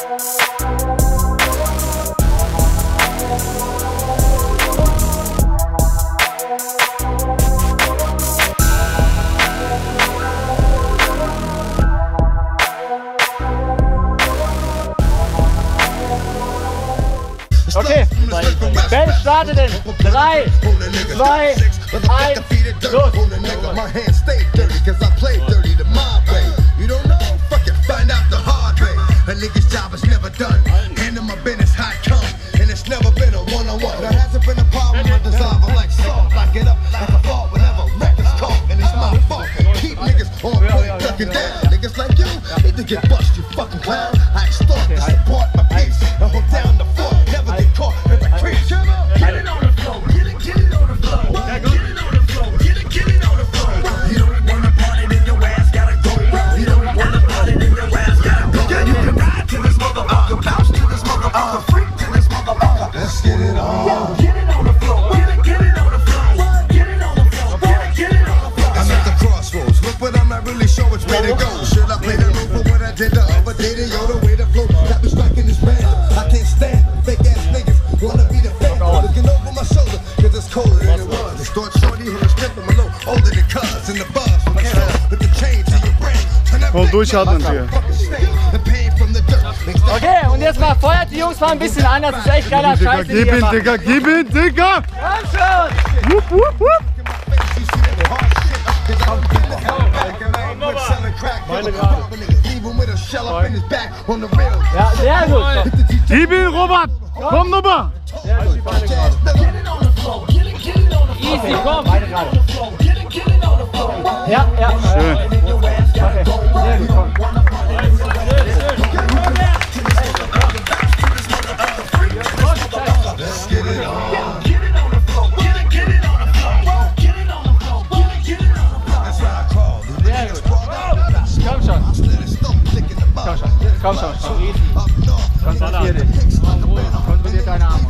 Okay, Band startet in 3, 2, 1, los! Und durchatmen wir. Okay, und jetzt mal feuert die Jungs mal ein bisschen an, das ist echt geiler Scheiß. Gib ihn, Digga, gib ihn, Digga! Komm schon! Wupp, wupp, wupp. Ja, sehr gut! Gib ihn, Robert! Komm nochmal! Easy, komm! Ja, ja. Schön. Okay, sehr gut, komm. Komm schon. Konzentrier dich. Kontrollier deine Arme.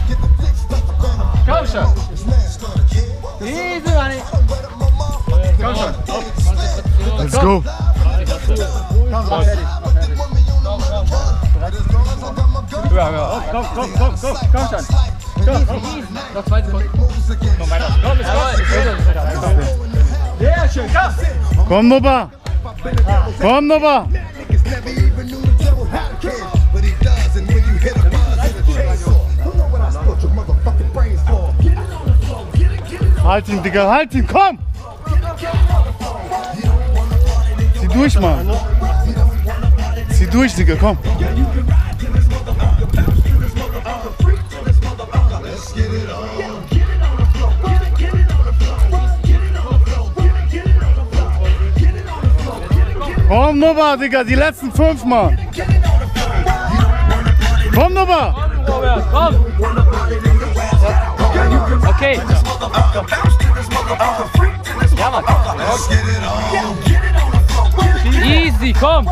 Komm schon. Easy, Manni. Komm schon. Let's go. Komm, mach fertig. Ja. Komm schon. Komm. Noch 2 Sekunden. Komm weiter. Komm, sehr schön. Komm. Komm nochmal. Komm nochmal. Halt ihn, Digga, halt ihn, komm! Zieh durch, Mann. Zieh durch, Digga, komm. Komm nochmal, Digga, die letzten 5 Mal. Komm nochmal. Komm. Okay. Ja, Mann. Easy, komm.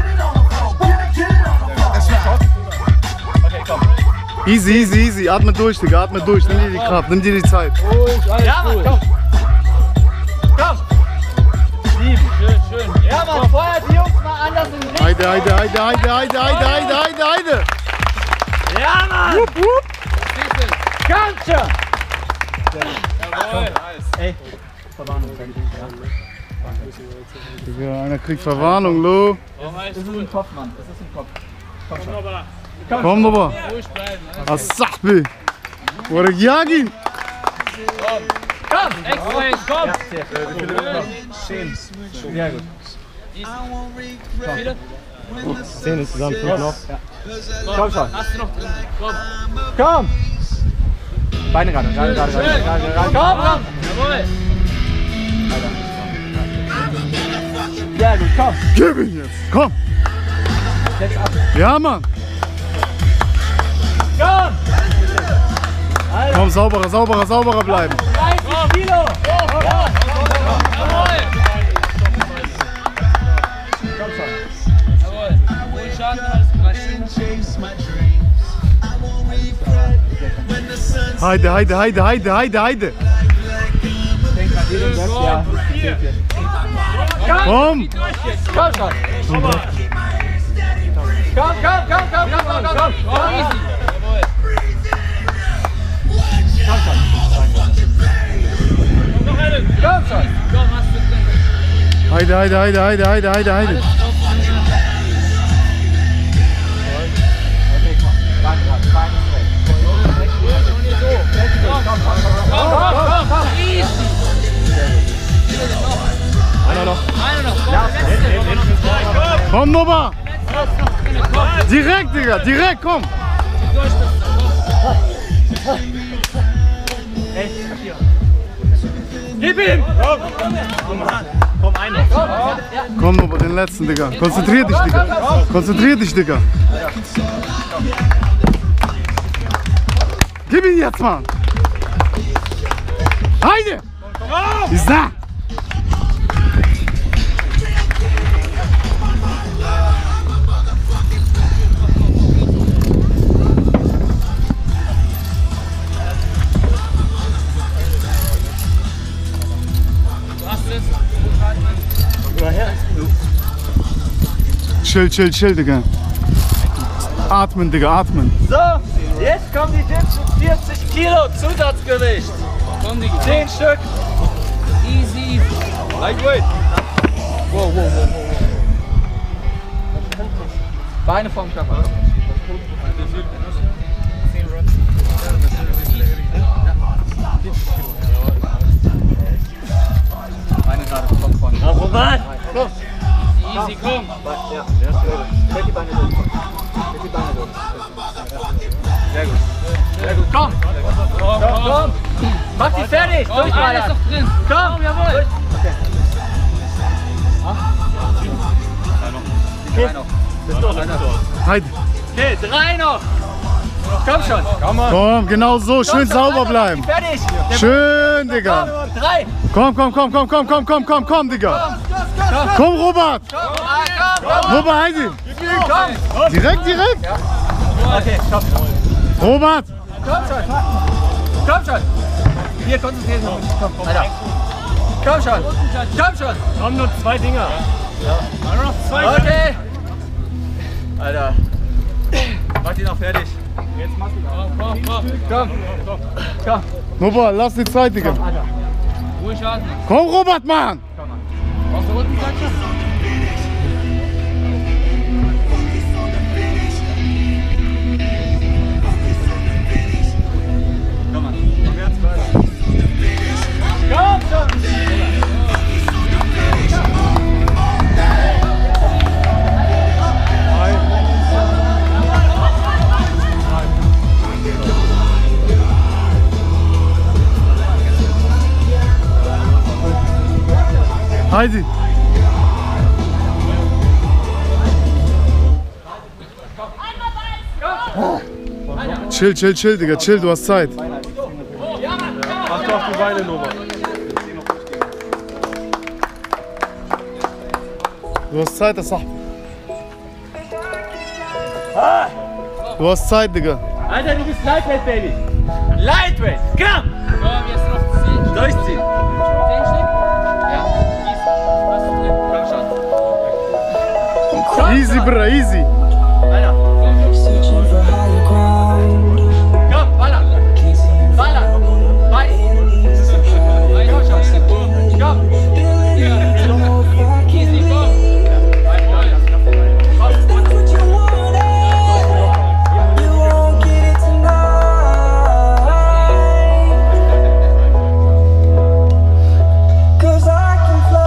Okay, komm. Easy, easy, easy. Atme durch, Digga, atme durch. Nimm dir die Kraft, nimm dir die Zeit. Ja, Mann, komm. Komm. 7. Schön. Ja, Mann, feuert die Jungs mal anders in den Ring. Heide, heide, heide, heide, heide, heide, heide, heide, heide. Ja, Mann. Wupp, wupp. Komm schon. Jawohl. Ey, Verwarnung. Digga, einer kriegt Verwarnung, Lo. Das ist ein Kopf, Mann. Das ist ein Kopf. Komm schon. Komm nochmal. Ruhig bleiben. Asahbi. Oder Jagin. Komm, extra, komm. Ja, 10. Sehr gut. 10 insgesamt, 5 noch. Ja. Komm schon. Hast du noch drin? Komm. Komm. Beine gerade. Komm. Jawohl. Sehr gut, komm. Gib ihn jetzt. Komm. Jetzt ab. Ja, Mann. Komm. Alter. Komm, sauberer bleiben. 30 Kilo. Ja. Jawohl. Komm schon. Jawohl. Ruhig an, alles Heide. Denk an jeden Web, ja. Komm. Komm schon. Komm. Easy. Jawohl. Noch einen. Komm schon. Komm, hast du drin. Heide. Komm. Easy. Einer noch. Komm, Nova. Direkt, Digga, direkt, komm. Gib ihm! Komm, einen. Komm, Nova, den letzten, Digga. Konzentrier dich, Digga. Gib ihn jetzt, Mann. Heide. Ist da. Chill, Digga. Atmen, Digga, atmen. So, jetzt kommen die Dips mit 40 Kilo Zusatzgewicht. Komm, die 10 Stück. Easy. Lightweight. Wow. Beine vom Körper. Beine gerade vom vorne. Robert. Easy, komm. Ja, die Beine durch. Sehr gut. Komm. Mach die fertig. Komm, Durch, alles Bayern. noch drin. Komm, jawohl. Okay. Bist du? Heide. Okay, 3 noch. Komm schon. Komm, genau so, schön sauber bleiben. Fertig. Schön, Digga. 3. Komm, Digga. Komm, Robert. Komm. Robert, Heidi. Komm. Direkt. Okay, komm. Robert. Komm schon. Hier, konzentrieren wir uns. Komm, Alter. Komm schon. Komm, nur 2 Dinger. Ja. Nur noch 2. Okay. Alter. Mach die noch fertig. Jetzt mach ich. Komm. Robert, lass die Zeit, Digga. Ruhig atmen. Komm, Robert, Mann. Brauchst du Rückenflasche? Komm schon. Heidi. Chill, Digga, chill, du hast Zeit. Mach doch die Beine, Nova. Du hast Zeit, das sagt. Du hast Zeit, Digga. Alter, du bist Lightweight, Baby. Lightweight. Komm. Komm, jetzt noch 10 Stück. Durchziehen. 10 Stück? Ja. Easy. Was ist drin? Komm schon. Easy, Bra, easy. Alter. Searching for higher ground. Komm, ballern. Weiß. Komm. Easy, komm. That's what you wanted. You won't get it tonight. 'Cause I can fly.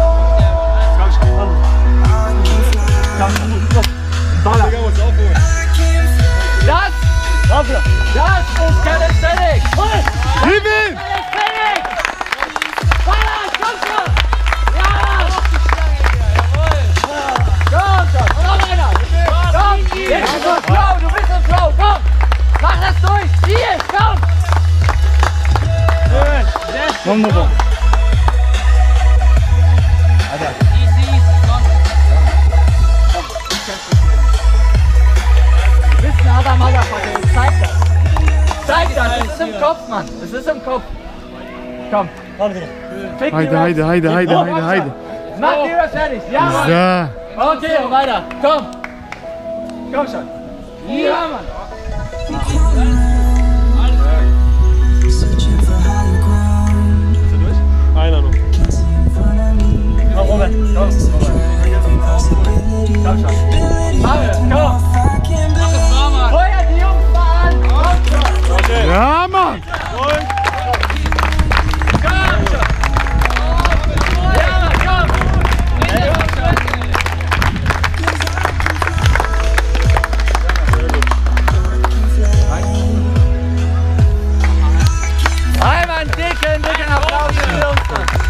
I can fly. Ballern. I can fly. Das ist Calisthenics. Gib ihn! Calisthenics. Ballern, komm schon. Ja. Komm schon. Noch einer. Komm. Jetzt ist im Flow. Du bist im Flow. Komm. Mach das durch. Hier, komm. Komm, Nova. Easy, komm. Du bist ein harter Motherfucker. Zeig das. Es ist im Kopf, Mann. Es ist im Kopf. Komm. Fick die Reps. Heide. Mach die Reps fertig. Ja, Mann. Da. Okay, und weiter. Komm. Komm schon. Ja, Mann. Searching for higher ground. Einer noch. Komm, Robert. Komm, Robert. Komm schon. Marius, komm. I can't believe Feuer die Jungs mal an. Komm schon. Ja, Mann! Komm schon. Ja, Mann, komm. Hey, Jungs. Einmal einen dicken Applaus für die Jungs.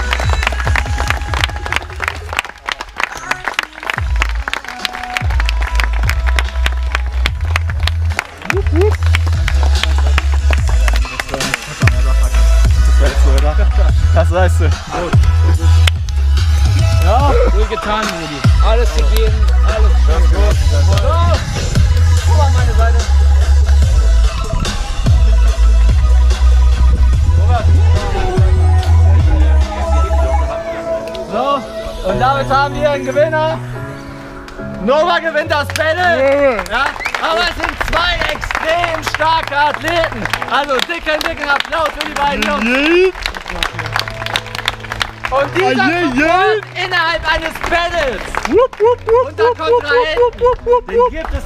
Das weißt du. Ja, Gut getan, Rudi. Alles gegeben, alles schön. so. Guck mal an meine Seite. So, und damit haben wir einen Gewinner. Nova gewinnt das Battle. Ja, aber es sind zwei extrem starke Athleten. Also dicken Applaus für die beiden Jungs. Und dieser Support innerhalb eines Battles unter Kontrahenten, den gibt es